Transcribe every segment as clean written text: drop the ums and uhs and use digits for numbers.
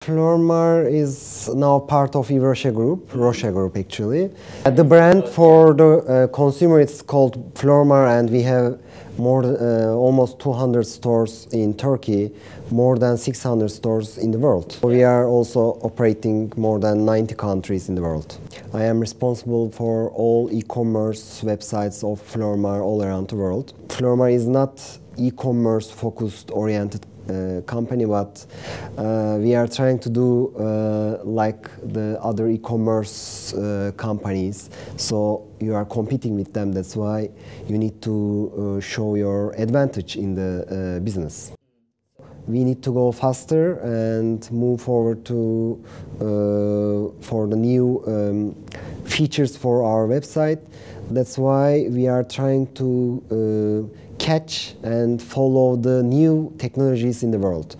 Flormar is now part of Roche Group actually. The brand for the consumer is called Flormar, and we have almost 200 stores in Turkey, more than 600 stores in the world. We are also operating more than 90 countries in the world. I am responsible for all e-commerce websites of Flormar all around the world. Flormar is not e-commerce focused oriented company, but we are trying to do like the other e-commerce companies. So you are competing with them. That's why you need to show your advantage in the business. We need to go faster and move forward to for the new features for our website. That's why we are trying to catch and follow the new technologies in the world.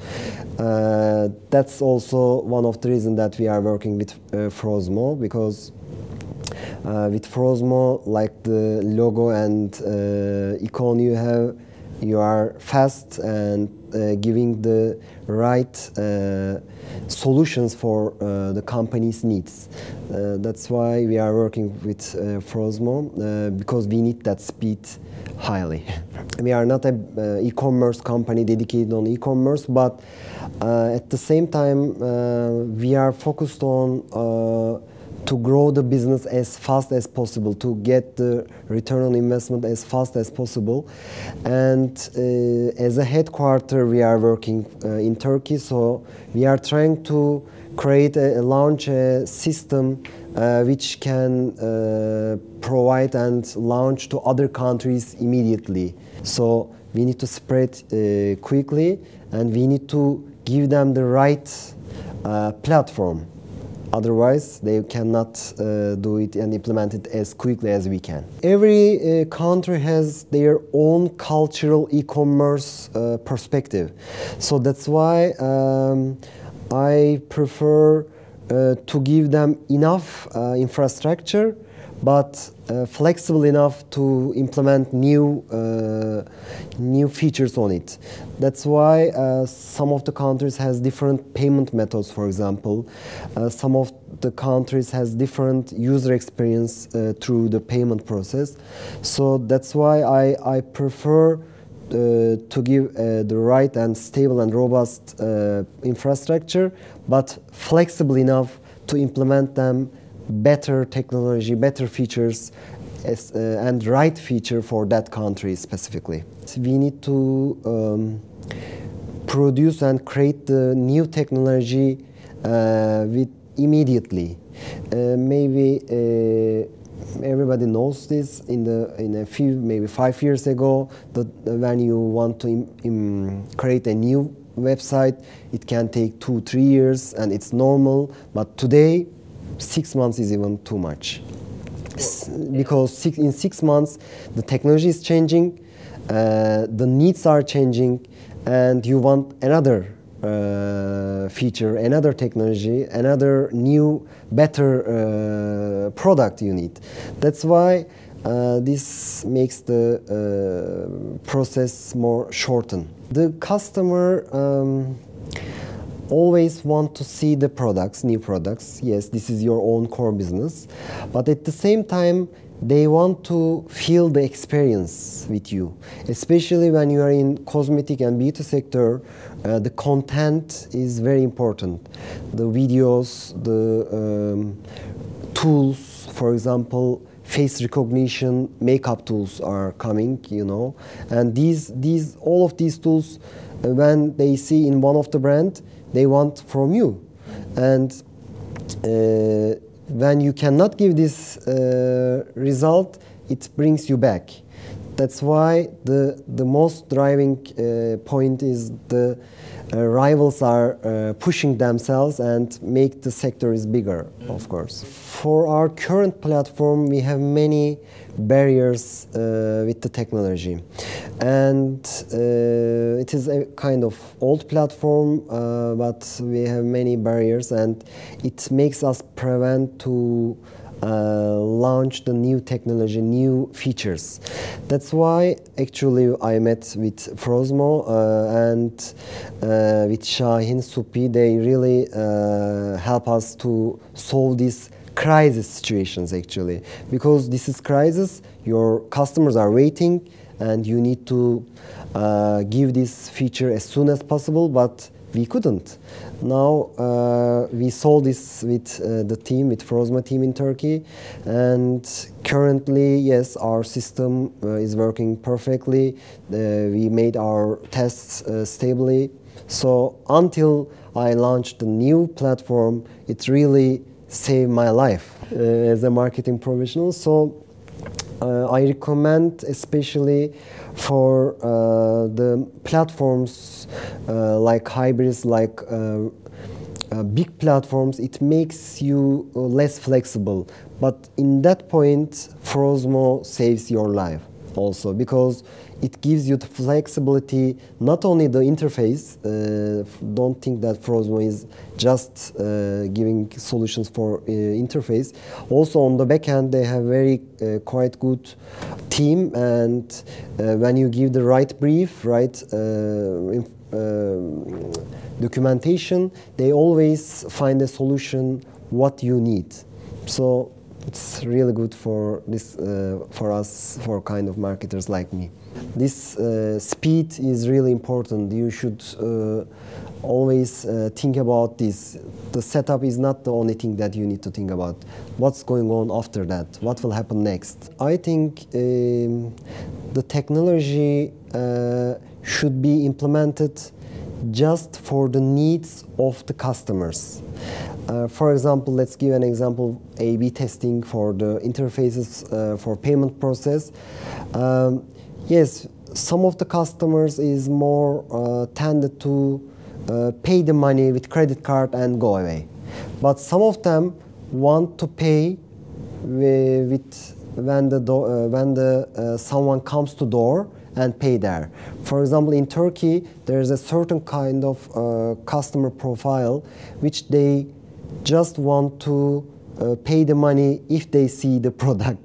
That's also one of the reasons that we are working with Frozmo, because with Frozmo, like the logo and icon you have, you are fast and giving the right solutions for the company's needs. That's why we are working with Frozmo, because we need that speed highly. We are not an e-commerce company dedicated on e-commerce, but at the same time we are focused on to grow the business as fast as possible, to get the return on investment as fast as possible. And as a headquarter, we are working in Turkey, so we are trying to launch a system which can provide and launch to other countries immediately. So we need to spread quickly, and we need to give them the right platform. Otherwise, they cannot do it and implement it as quickly as we can. Every country has their own cultural e-commerce perspective. So that's why I prefer to give them enough infrastructure, but flexible enough to implement new features on it. That's why some of the countries has different payment methods, for example. Some of the countries has different user experience through the payment process. So that's why I prefer to give the right and stable and robust infrastructure, but flexible enough to implement them better technology, better features, and right feature for that country specifically. We need to produce and create the new technology immediately. Maybe everybody knows this. Maybe 5 years ago, when you want to create a new website, it can take 2-3 years, and it's normal. But today, 6 months is even too much, because in 6 months the technology is changing, the needs are changing, and you want another feature, another technology, another new, better product you need. That's why this makes the process more shortened. The customer always want to see the products, new products. Yes, this is your own core business, but at the same time, they want to feel the experience with you. Especially when you are in cosmetic and beauty sector, the content is very important. The videos, the tools, for example, face recognition, makeup tools are coming, you know, and all of these tools, when they see in one of the brand, they want from you. And when you cannot give this result, it brings you back. That's why the most driving point is the rivals are pushing themselves and make the sector is bigger, of course. For our current platform, we have many barriers with the technology, and it is a kind of old platform, but we have many barriers, and it makes us prevent to launch the new technology, new features. That's why actually I met with Frozmo and with Şahin Suppi. They really help us to solve these crisis situations actually, because this is crisis. Your customers are waiting, and you need to give this feature as soon as possible, but we couldn't. Now we solved this with the team, with Frozmo team in Turkey, and currently, yes, our system is working perfectly. We made our tests stably. So until I launched the new platform, it really saved my life as a marketing professional. So I recommend, especially for the platforms like hybrids, like big platforms, it makes you less flexible. But in that point, Frozmo saves your life also, because it gives you the flexibility, not only the interface. Don't think that Frozmo is just giving solutions for interface. Also on the back end, they have very quite good team, and when you give the right brief, right documentation, they always find a solution what you need. So it's really good for this for us, for kind of marketers like me. This speed is really important. You should always think about this. The setup is not the only thing that you need to think about. What's going on after that? What will happen next? I think the technology should be implemented just for the needs of the customers. For example, let's give an example, A/B testing for the interfaces for payment process. Yes, some of the customers is more tended to pay the money with credit card and go away. But some of them want to pay with when someone comes to door and pay there. For example, in Turkey, there is a certain kind of customer profile which they just want to pay the money if they see the product.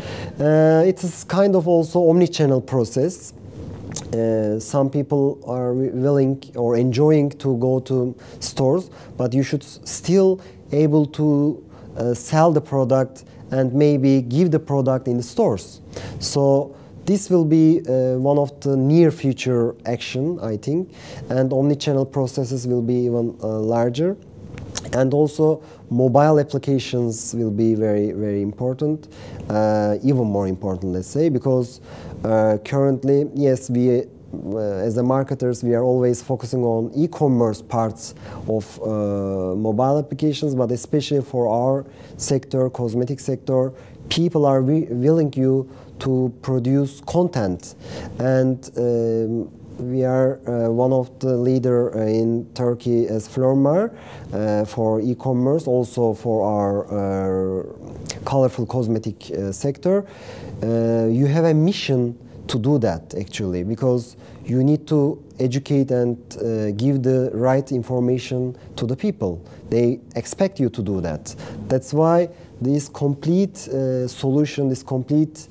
It is kind of also omni-channel process. Some people are willing or enjoying to go to stores, but you should still able to sell the product and maybe give the product in the stores. So this will be one of the near future action, I think, and omni-channel processes will be even larger. And also mobile applications will be very, very important, even more important, let's say, because currently, yes, we as a marketers, we are always focusing on e-commerce parts of mobile applications, but especially for our sector, cosmetic sector, people are willing you to produce content, and we are one of the leader in Turkey as Flormar for e-commerce, also for our colorful cosmetic sector. You have a mission to do that actually, because you need to educate and give the right information to the people. They expect you to do that. That's why this complete solution, this complete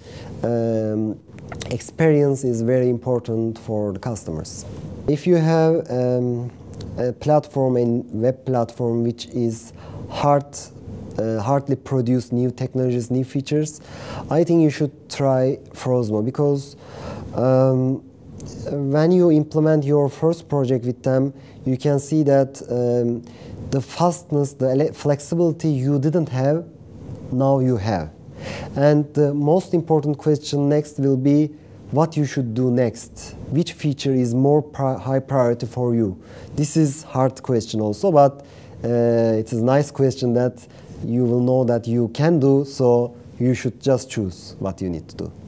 experience is very important for the customers. If you have a platform, a web platform which is hardly produce new technologies, new features, I think you should try Frozmo, because when you implement your first project with them, you can see that the fastness, the flexibility you didn't have, now you have. And the most important question next will be what you should do next. Which feature is more high priority for you? This is hard question also, but it is a nice question that you will know that you can do, so you should just choose what you need to do.